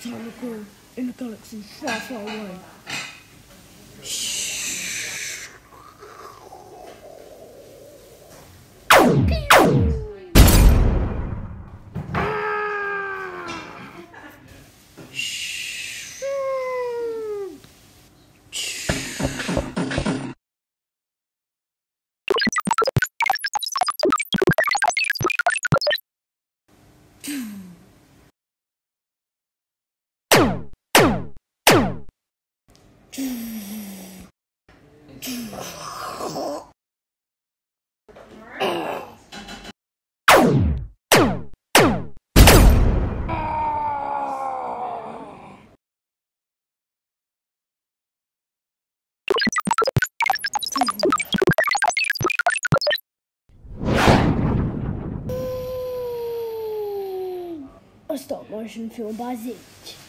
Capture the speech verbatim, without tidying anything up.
time ago, in a galaxy far, far away. A stop motion film by Zitch.